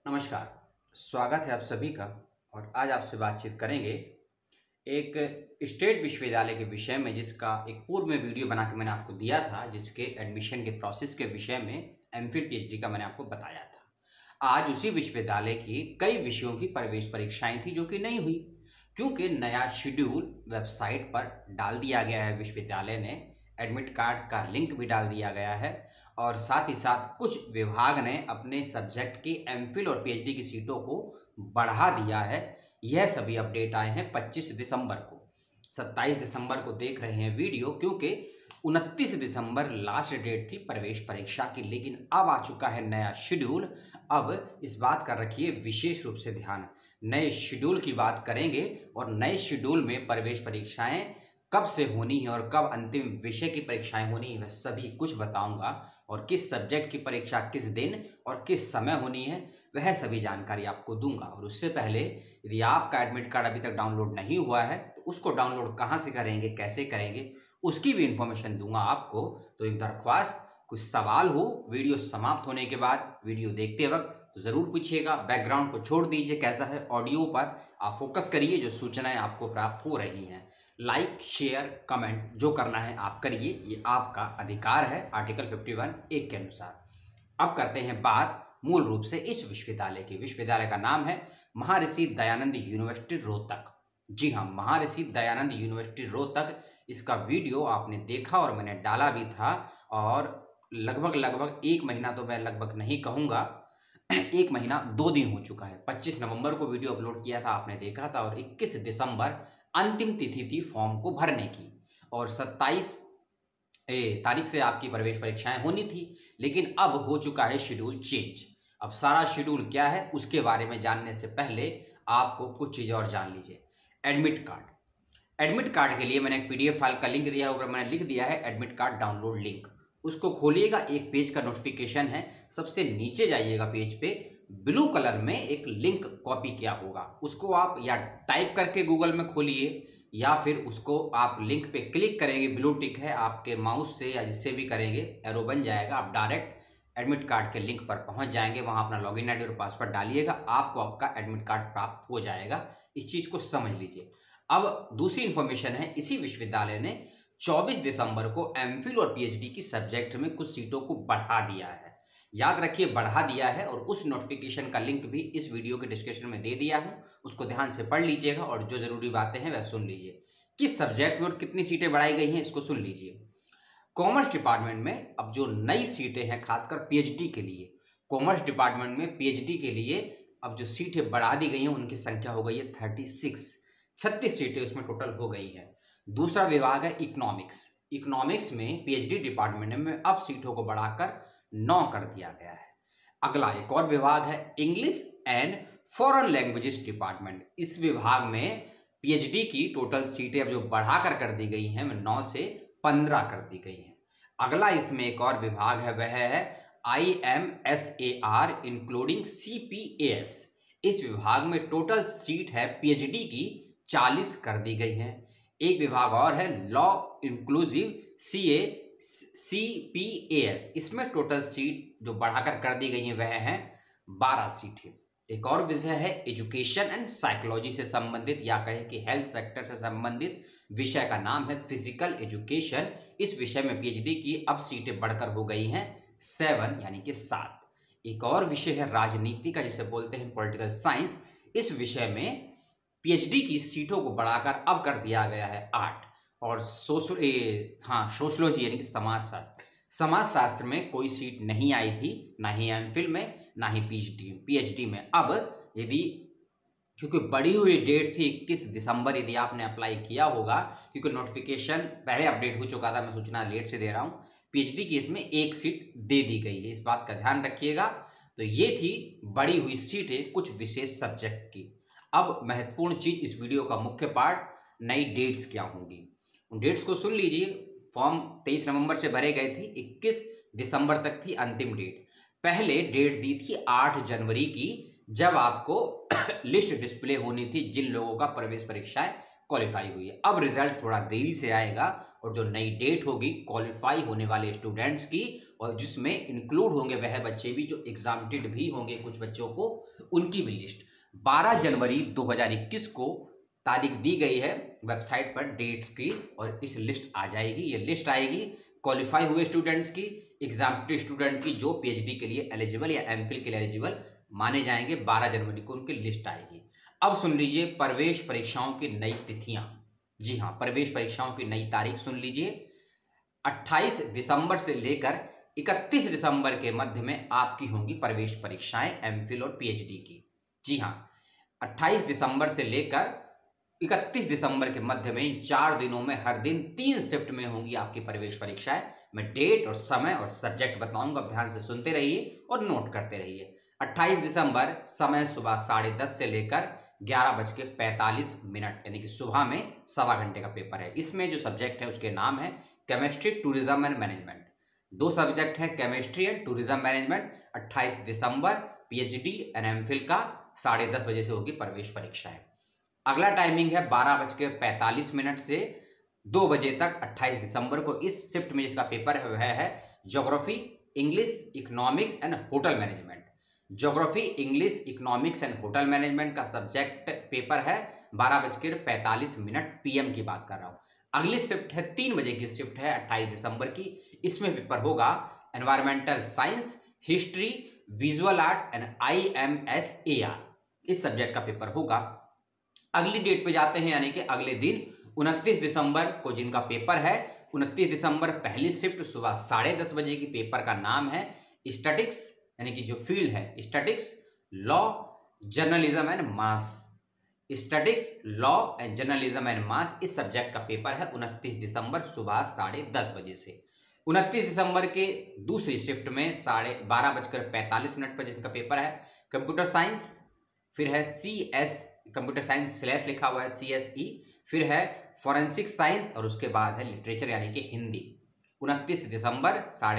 नमस्कार। स्वागत है आप सभी का। और आज आपसे बातचीत करेंगे एक स्टेट विश्वविद्यालय के विषय में, जिसका एक पूर्व में वीडियो बना के मैंने आपको दिया था, जिसके एडमिशन के प्रोसेस के विषय में एमफिल पीएचडी का मैंने आपको बताया था। आज उसी विश्वविद्यालय की कई विषयों की प्रवेश परीक्षाएं थी जो कि नहीं हुई, क्योंकि नया शेड्यूल वेबसाइट पर डाल दिया गया है। विश्वविद्यालय ने एडमिट कार्ड का लिंक भी डाल दिया गया है और साथ ही साथ कुछ विभाग ने अपने सब्जेक्ट की एमफिल और पीएचडी की सीटों को बढ़ा दिया है। यह सभी अपडेट आए हैं 25 दिसंबर को। 27 दिसंबर को देख रहे हैं वीडियो, क्योंकि 29 दिसंबर लास्ट डेट थी प्रवेश परीक्षा की, लेकिन अब आ चुका है नया शेड्यूल। अब इस बात का रखिए विशेष रूप से ध्यान, नए शेड्यूल की बात करेंगे और नए शेड्यूल में प्रवेश परीक्षाएं कब से होनी है और कब अंतिम विषय की परीक्षाएं होनी है, वह सभी कुछ बताऊंगा। और किस सब्जेक्ट की परीक्षा किस दिन और किस समय होनी है, वह सभी जानकारी आपको दूंगा। और उससे पहले यदि आपका एडमिट कार्ड अभी तक डाउनलोड नहीं हुआ है तो उसको डाउनलोड कहाँ से करेंगे, कैसे करेंगे, उसकी भी इंफॉर्मेशन दूंगा आपको। तो एक दरख्वास्त, कुछ सवाल हो वीडियो समाप्त होने के बाद, वीडियो देखते वक्त तो ज़रूर पूछिएगा। बैकग्राउंड को छोड़ दीजिए, कैसा है, ऑडियो पर आप फोकस करिए। जो सूचनाएं आपको प्राप्त हो रही हैं, लाइक शेयर कमेंट जो करना है आप करिए, ये आपका अधिकार है आर्टिकल 51(1) के अनुसार। अब करते हैं बात मूल रूप से इस विश्वविद्यालय की। विश्वविद्यालय का नाम है महर्षि दयानंद यूनिवर्सिटी रोहतक। जी हाँ, महर्षि दयानंद यूनिवर्सिटी रोहतक। इसका वीडियो आपने देखा और मैंने डाला भी था। और लगभग 1 महीना, तो मैं लगभग नहीं कहूँगा, 1 महीना 2 दिन हो चुका है। 25 नवंबर को वीडियो अपलोड किया था, आपने देखा था। और 21 दिसंबर अंतिम तिथि थी फॉर्म को भरने की। और 27 तारीख से आपकी प्रवेश परीक्षाएं होनी थी, लेकिन अब हो चुका है शेड्यूल चेंज। अब सारा शेड्यूल क्या है उसके बारे में जानने से पहले आपको कुछ चीज़ और जान लीजिए। एडमिट कार्ड, एडमिट कार्ड के लिए मैंने एक पीडीएफ फाइल का लिंक दिया है, ऊपर मैंने लिख दिया है एडमिट कार्ड डाउनलोड लिंक। उसको खोलिएगा, एक पेज का नोटिफिकेशन है, सबसे नीचे जाइएगा पेज पे, ब्लू कलर में एक लिंक कॉपी किया होगा, उसको आप या टाइप करके गूगल में खोलिए या फिर उसको आप लिंक पे क्लिक करेंगे, ब्लू टिक है, आपके माउस से या जिससे भी करेंगे एरो बन जाएगा, आप डायरेक्ट एडमिट कार्ड के लिंक पर पहुंच जाएंगे। वहां अपना लॉगिन आईडी और पासवर्ड डालिएगा, आपको आपका एडमिट कार्ड प्राप्त हो जाएगा। इस चीज को समझ लीजिए। अब दूसरी इंफॉर्मेशन है, इसी विश्वविद्यालय ने 24 दिसंबर को एमफिल और पीएचडी की सब्जेक्ट में कुछ सीटों को बढ़ा दिया है। याद रखिए, बढ़ा दिया है। और उस नोटिफिकेशन का लिंक भी इस वीडियो के डिस्क्रिप्शन में दे दिया हूं, उसको ध्यान से पढ़ लीजिएगा और जो जरूरी बातें हैं वह सुन लीजिए। किस सब्जेक्ट में और कितनी सीटें बढ़ाई गई हैं इसको सुन लीजिए। कॉमर्स डिपार्टमेंट में अब जो नई सीटें हैं, खासकर पीएचडी के लिए, कॉमर्स डिपार्टमेंट में पीएचडी के लिए अब जो सीटें बढ़ा दी गई हैं उनकी संख्या हो गई है 36 सीटें उसमें टोटल हो गई है। दूसरा विभाग है इकोनॉमिक्स। इकोनॉमिक्स में पीएचडी डिपार्टमेंट में अब सीटों को बढ़ाकर 9 कर दिया गया है। अगला एक और विभाग है English and foreign languages department. इस विभाग में पीएचडी की टोटल सीटें अब जो बढ़ाकर कर दी गई हैं 9 से 15 कर दी गई हैं। अगला इसमें एक और विभाग है, वह है IMSAR इंक्लूडिंग CPAS। इस विभाग में टोटल सीट है पीएचडी की 40 कर दी गई है। एक विभाग और है लॉ इंक्लूसिव CPAS। इसमें टोटल सीट जो बढ़ाकर कर दी गई है वह है 12 सीटें। एक और विषय है एजुकेशन एंड साइकोलॉजी से संबंधित, या कहें कि हेल्थ सेक्टर से संबंधित विषय का नाम है फिजिकल एजुकेशन। इस विषय में पीएचडी की अब सीटें बढ़कर हो गई हैं 7, यानी कि 7। एक और विषय है राजनीति का, जिसे बोलते हैं पॉलिटिकल साइंस। इस विषय में पीएचडी की सीटों को बढ़ाकर अब कर दिया गया है 8। और सोशलॉजी यानी कि समाज शास्त्र में कोई सीट नहीं आई थी, ना ही एमफिल में ना ही पीएचडी में। अब यदि, क्योंकि बढ़ी हुई डेट थी 21 दिसंबर, यदि आपने अप्लाई किया होगा, क्योंकि नोटिफिकेशन पहले अपडेट हो चुका था, मैं सूचना लेट से दे रहा हूँ, पीएचडी की इसमें 1 सीट दे दी गई है, इस बात का ध्यान रखिएगा। तो ये थी बढ़ी हुई सीटें कुछ विशेष सब्जेक्ट की। अब महत्वपूर्ण चीज, इस वीडियो का मुख्य पार्ट, नई डेट्स क्या होंगी, उन डेट्स को सुन लीजिए। फॉर्म 23 नवंबर से भरे गए थे, 21 दिसंबर तक थी अंतिम डेट। पहले डेट दी थी 8 जनवरी की, जब आपको लिस्ट डिस्प्ले होनी थी जिन लोगों का प्रवेश परीक्षाएं क्वालिफाई हुई है। अब रिजल्ट थोड़ा देरी से आएगा और जो नई डेट होगी क्वालिफाई होने वाले स्टूडेंट्स की, और जिसमें इंक्लूड होंगे वह बच्चे भी जो एग्जामिटेड भी होंगे, कुछ बच्चों को उनकी भी लिस्ट 12 जनवरी 2021 को तारीख दी गई है वेबसाइट पर डेट्स की, और इस लिस्ट आ जाएगी। ये लिस्ट आएगी क्वालिफाई हुए स्टूडेंट्स की, एग्जामिटेड स्टूडेंट की जो पीएचडी के लिए एलिजिबल या एमफिल के लिए एलिजिबल माने जाएंगे। 12 जनवरी को उनकी लिस्ट आएगी। अब सुन लीजिए प्रवेश परीक्षाओं की नई तिथियां। जी हाँ, प्रवेश परीक्षाओं की नई तारीख सुन लीजिए। 28 दिसंबर से लेकर 31 दिसंबर के मध्य में आपकी होंगी प्रवेश परीक्षाएं एमफिल और पीएचडी की। जी हाँ, 28 दिसंबर से लेकर 31 दिसंबर के मध्य में 4 दिनों में हर दिन 3 शिफ्ट में होंगी आपकी प्रवेश परीक्षाएं। मैं डेट और समय और सब्जेक्ट बताऊंगा, ध्यान से सुनते रहिए और नोट करते रहिए। 28 दिसंबर समय सुबह 10:30 से लेकर 11:45 यानी कि सुबह में 1.25 घंटे का पेपर है। इसमें जो सब्जेक्ट है उसके नाम है chemistry, tourism and management. 2 subject है केमिस्ट्री एंड टूरिज्म मैनेजमेंट। 28 दिसंबर पीएचडी एंड एमफिल का 10:30 बजे से होगी प्रवेश परीक्षाएं। अगला टाइमिंग है 12:45 से 2 बजे तक 28 दिसंबर को। इस शिफ्ट में जिसका पेपर है वह है geography, English, economics and hotel management. Geography, English, economics and hotel management का सब्जेक्ट पेपर है 12:45 पीएम की बात कर रहा हूं। अगली शिफ्ट है 3 बजे की शिफ्ट है 28 दिसंबर की। इसमें पेपर होगा environmental science, history, visual art and IMSAR। इस सब्जेक्ट का पेपर होगा। अगली डेट पे जाते हैं, यानी कि अगले दिन 29 दिसंबर को जिनका पेपर है, 29 दिसंबर पहली शिफ्ट सुबह 10:30 बजे की। पेपर का नाम है स्टैटिक्स, यानी कि जो फील्ड है statics, law, journalism and mass. Statics, law and journalism and mass, इस सब्जेक्ट का पेपर है 29 दिसंबर सुबह 10:30 बजे से। 29 दिसंबर के दूसरी शिफ्ट में 12:45 पर जिनका पेपर है कंप्यूटर साइंस, फिर है CS कंप्यूटर साइंस स्लैश लिखा हुआ है CSE, फिर है फॉरेंसिक साइंस और उसके बाद है लिटरेचर यानी कि हिंदी। 29 दिसंबर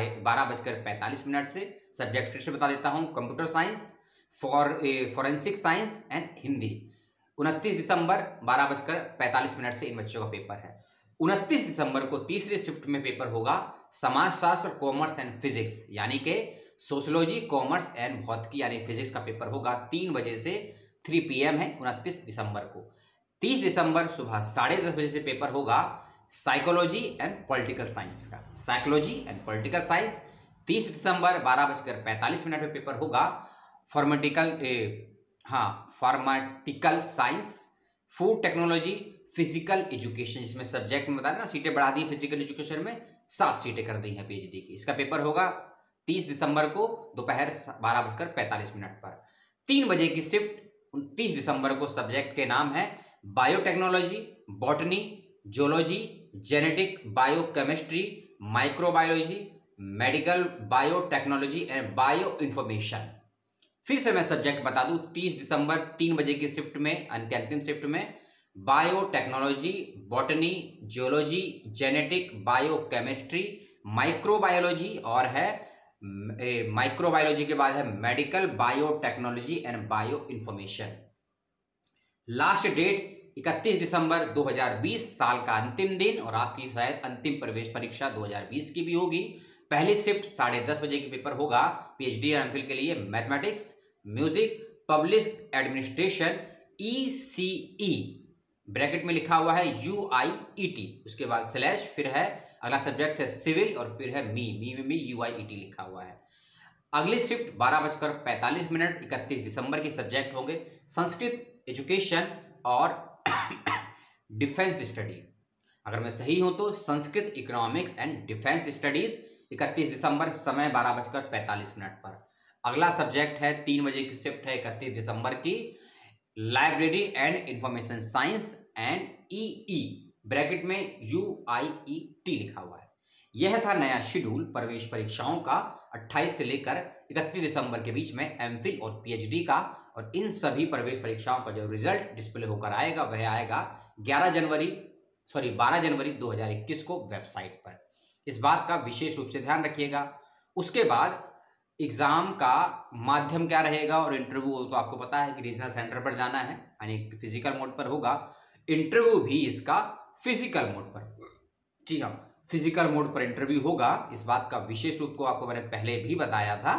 12:45 से सब्जेक्ट फिर से बता देता हूं, computer science, forensic science and Hindi. 29 दिसंबर 12:45 से इन बच्चों का पेपर है। 29 दिसंबर को तीसरी शिफ्ट में पेपर होगा समाजशास्त्र, कॉमर्स एंड फिजिक्स, यानी कि सोशियोलॉजी, कॉमर्स एंड भौतिकी यानी फिजिक्स का पेपर होगा 3 बजे से 3 PM है 29 दिसंबर को। 30 दिसंबर सुबह 10:30 बजे से पेपर होगा साइकोलॉजी एंड पॉलिटिकल साइंस का। साइकोलॉजी एंड पॉलिटिकल साइंस 30 दिसंबर 12:45 पे पेपर होगा pharmaceutical science, food technology, physical education, जिसमें सब्जेक्ट में बताया ना सीटें बढ़ा दी फिजिकल एजुकेशन में, 7 सीटें कर दी हैं पीएचडी की। इसका पेपर होगा 30 दिसंबर को दोपहर 12:45 पर। 3 बजे की शिफ्ट 29 दिसंबर को सब्जेक्ट के नाम है biotechnology, botany, geology, genetic, biochemistry, microbiology, medical biotechnology and bio information. फिर से मैं सब्जेक्ट बता दूं, 30 दिसंबर 3 बजे की शिफ्ट में, अंतिम शिफ्ट में biotechnology, botany, geology, genetic, biochemistry, microbiology और है माइक्रोबायोलॉजी के बाद है medical biotechnology and bio information. Last date 31 दिसंबर 2020, साल का अंतिम दिन, और आपकी शायद अंतिम प्रवेश परीक्षा 2020 की भी होगी। पहली शिफ्ट 10:30 बजे की पेपर होगा पीएचडी और एमफिल के लिए mathematics, music, public administration, ECE bracket में लिखा हुआ है UIET, उसके बाद स्लैश, फिर है अगला सब्जेक्ट है सिविल और फिर है मी UIET लिखा हुआ है। अगली शिफ्ट 12:45 31 दिसंबर की सब्जेक्ट होंगे संस्कृत, एजुकेशन और डिफेंस स्टडी। अगर मैं सही हूं तो Sanskrit, economics and defence studies 31 दिसंबर समय 12:45 पर। अगला सब्जेक्ट है 3 बजे की शिफ्ट है 31 दिसंबर की library and information science and EE bracket में UIET लिखा हुआ है। यह था नया शेड्यूल प्रवेश परीक्षाओं का 28 से लेकर 31 दिसंबर के बीच में एमफिल और पीएचडी का, और इन सभी प्रवेश परीक्षाओं का जो रिजल्ट डिस्प्ले होकर आएगा वह आएगा 12 जनवरी 2021 को वेबसाइट पर। इस बात का विशेष रूप से ध्यान रखिएगा। उसके बाद एग्जाम का माध्यम क्या रहेगा और इंटरव्यू तो आपको पता है कि रीजनल सेंटर पर जाना है, यानी फिजिकल मोड पर होगा। इंटरव्यू भी इसका फिजिकल मोड पर, जी हाँ फिजिकल मोड पर इंटरव्यू होगा। इस बात का विशेष रूप को आपको मैंने पहले भी बताया था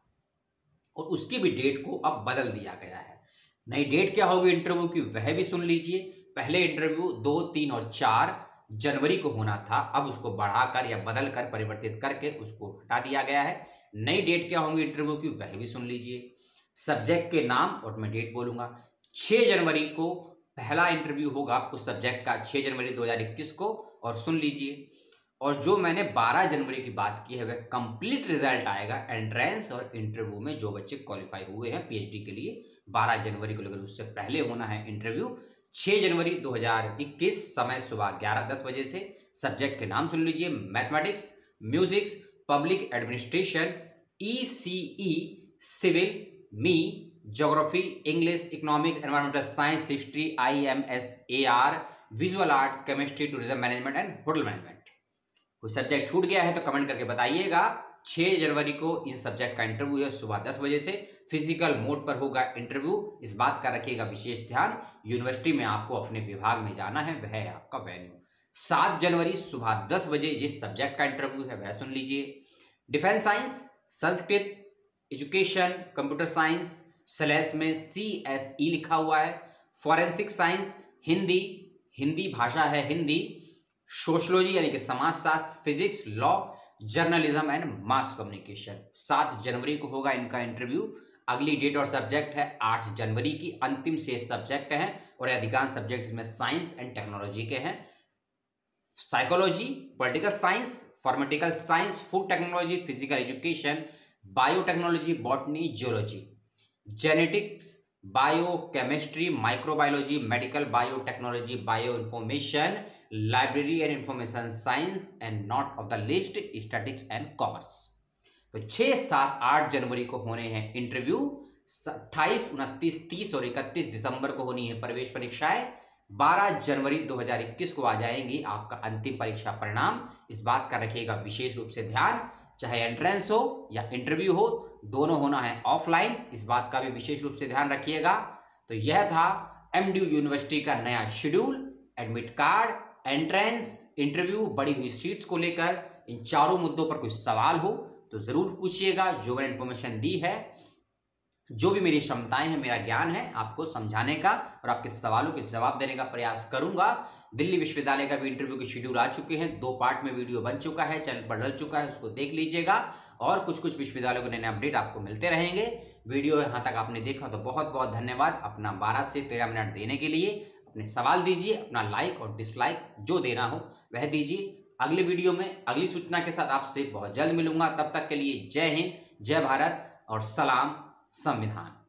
और उसकी भी डेट को अब बदल दिया गया है। नई डेट क्या होगी इंटरव्यू की वह भी सुन लीजिए। पहले इंटरव्यू 2, 3 और 4 जनवरी को होना था, अब उसको बढ़ाकर या बदलकर परिवर्तित करके उसको हटा दिया गया है। नई डेट क्या होंगी इंटरव्यू की वह भी सुन लीजिए। सब्जेक्ट के नाम और मैं डेट बोलूंगा। 6 जनवरी को पहला इंटरव्यू होगा आपको सब्जेक्ट का, 6 जनवरी 2021 को, और सुन लीजिए। और जो मैंने 12 जनवरी की बात की है वह कंप्लीट रिजल्ट आएगा एंट्रेंस और इंटरव्यू में जो बच्चे क्वालिफाई हुए हैं पीएचडी के लिए 12 जनवरी को, लेकर उससे पहले होना है इंटरव्यू 6 जनवरी 2021, समय सुबह 11-10 बजे से। सब्जेक्ट के नाम सुन लीजिए, mathematics, musics, public administration, ECE, civil, ME, geography, English, economics, environmental science, history, IMSAR, visual art, chemistry, tourism management and hotel management. कोई सब्जेक्ट छूट गया है तो कमेंट करके बताइएगा। 6 जनवरी को इन सब्जेक्ट का इंटरव्यू है सुबह 10 बजे से। फिजिकल मोड पर होगा इंटरव्यू। इस बात का रखिएगा विशेष ध्यान, यूनिवर्सिटी में आपको अपने विभाग में जाना है, वह है आपका वेन्यू। 7 जनवरी सुबह 10 बजे जिस सब्जेक्ट का इंटरव्यू है वह सुन लीजिए। Defence science, Sanskrit, education, computer science slash में CSE लिखा हुआ है, फॉरेंसिक साइंस, हिंदी, हिंदी भाषा है हिंदी, सोशलॉजी यानी कि समाजशास्त्र, physics, law, journalism and mass communication. 7 जनवरी को होगा इनका इंटरव्यू। अगली डेट और सब्जेक्ट है 8 जनवरी की। अंतिम शेष सब्जेक्ट हैं और अधिकांश सब्जेक्ट इसमें साइंस एंड टेक्नोलॉजी के हैं। Psychology, political science, pharmaceutical science, food technology, physical education, biotechnology, botany, geology, genetics, biochemistry, microbiology, medical biotechnology, bio information, library and information science and not of the list statistics and commerce. तो 6, 7, 8 जनवरी को होने हैं interview. 28, 29, 30 और 31 दिसंबर को होनी है प्रवेश परीक्षाएं। 12 जनवरी 2021 को आ जाएंगी आपका अंतिम परीक्षा परिणाम। इस बात का रखिएगा विशेष रूप से ध्यान, चाहे एंट्रेंस हो या इंटरव्यू हो, दोनों होना है ऑफलाइन। इस बात का भी विशेष रूप से ध्यान रखिएगा। तो यह था MDU यूनिवर्सिटी का नया schedule, admit card, entrance, interview, बढ़ी हुई सीट्स को लेकर। इन चारों मुद्दों पर कोई सवाल हो तो जरूर पूछिएगा। जो मैंने इन्फॉर्मेशन दी है, जो भी मेरी क्षमताएं हैं, मेरा ज्ञान है, आपको समझाने का और आपके सवालों के जवाब देने का प्रयास करूंगा। दिल्ली विश्वविद्यालय का भी इंटरव्यू के शेड्यूल आ चुके हैं, 2 पार्ट में वीडियो बन चुका है, चैनल पर डल चुका है, उसको देख लीजिएगा। और कुछ विश्वविद्यालयों के नए अपडेट आपको मिलते रहेंगे। वीडियो यहाँ तक आपने देखा तो बहुत बहुत धन्यवाद अपना 12 से 13 मिनट देने के लिए। अपने सवाल दीजिए, अपना लाइक और डिसलाइक जो देना हो वह दीजिए। अगले वीडियो में अगली सूचना के साथ आपसे बहुत जल्द मिलूंगा। तब तक के लिए जय हिंद, जय भारत और सलाम संविधान।